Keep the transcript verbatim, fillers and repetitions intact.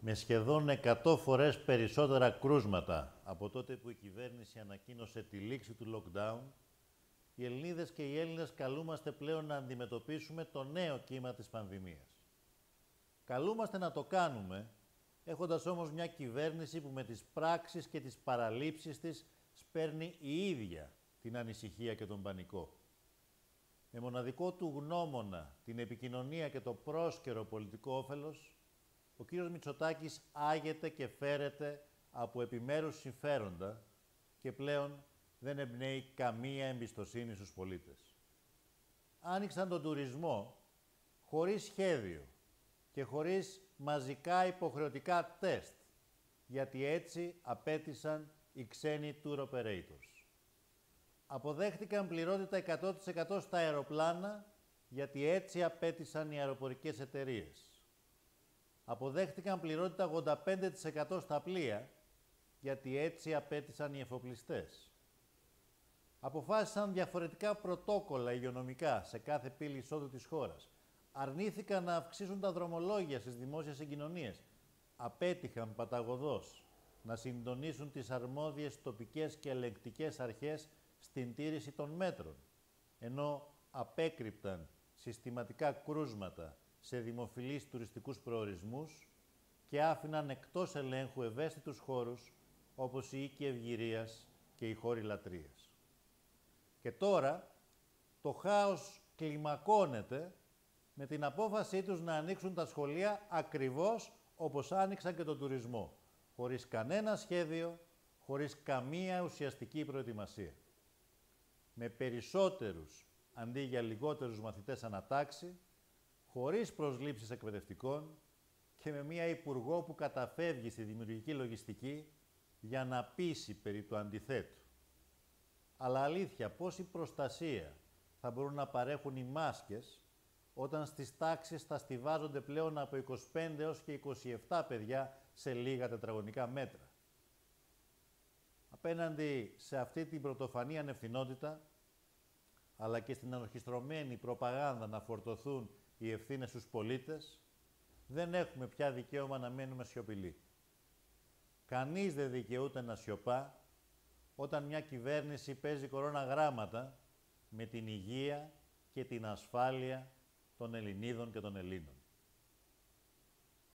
Με σχεδόν εκατό φορές περισσότερα κρούσματα από τότε που η κυβέρνηση ανακοίνωσε τη λήξη του lockdown, οι Ελληνίδες και οι Έλληνες καλούμαστε πλέον να αντιμετωπίσουμε το νέο κύμα της πανδημίας. Καλούμαστε να το κάνουμε, έχοντας όμως μια κυβέρνηση που με τις πράξεις και τις παραλήψεις της σπέρνει η ίδια την ανησυχία και τον πανικό. Με μοναδικό του γνώμονα την επικοινωνία και το πρόσκαιρο πολιτικό όφελος, ο κύριος Μητσοτάκης άγεται και φέρεται από επιμέρους συμφέροντα και πλέον δεν εμπνέει καμία εμπιστοσύνη στους πολίτες. Άνοιξαν τον τουρισμό χωρίς σχέδιο και χωρίς μαζικά υποχρεωτικά τεστ, γιατί έτσι απέτησαν οι ξένοι tour operators. Αποδέχτηκαν πληρότητα εκατό τοις εκατό στα αεροπλάνα, γιατί έτσι απέτησαν οι αεροπορικές εταιρείες. Αποδέχτηκαν πληρότητα ογδόντα πέντε τοις εκατό στα πλοία, γιατί έτσι απέτησαν οι εφοπλιστές. Αποφάσισαν διαφορετικά πρωτόκολλα υγειονομικά σε κάθε πύλη εισόδου της χώρας. Αρνήθηκαν να αυξήσουν τα δρομολόγια στις δημόσιες συγκοινωνίες. Απέτυχαν παταγωδώς να συντονίσουν τις αρμόδιες τοπικές και ελεγκτικές αρχές στην τήρηση των μέτρων, ενώ απέκρυπταν συστηματικά κρούσματα σε δημοφιλείς τουριστικούς προορισμούς και άφηναν εκτός ελέγχου ευαίσθητους χώρους όπως οι οίκοι ευγυρίας και οι χώροι λατρείας. Και τώρα το χάος κλιμακώνεται με την απόφασή τους να ανοίξουν τα σχολεία ακριβώς όπως άνοιξαν και τον τουρισμό, χωρίς κανένα σχέδιο, χωρίς καμία ουσιαστική προετοιμασία. Με περισσότερους αντί για λιγότερους μαθητές ανατάξει, χωρίς προσλήψεις εκπαιδευτικών και με μία υπουργό που καταφεύγει στη δημιουργική λογιστική για να πείσει περί του αντιθέτου. Αλλά αλήθεια, πόση προστασία θα μπορούν να παρέχουν οι μάσκες όταν στις τάξεις θα στιβάζονται πλέον από είκοσι πέντε έως και είκοσι επτά παιδιά σε λίγα τετραγωνικά μέτρα. Απέναντι σε αυτή την πρωτοφανή ανευθυνότητα, αλλά και στην ανορχιστρωμένη προπαγάνδα να φορτωθούν οι ευθύνες στους πολίτες, δεν έχουμε πια δικαίωμα να μένουμε σιωπηλοί. Κανείς δεν δικαιούται να σιωπά όταν μια κυβέρνηση παίζει κορώνα γράμματα με την υγεία και την ασφάλεια των Ελληνίδων και των Ελλήνων.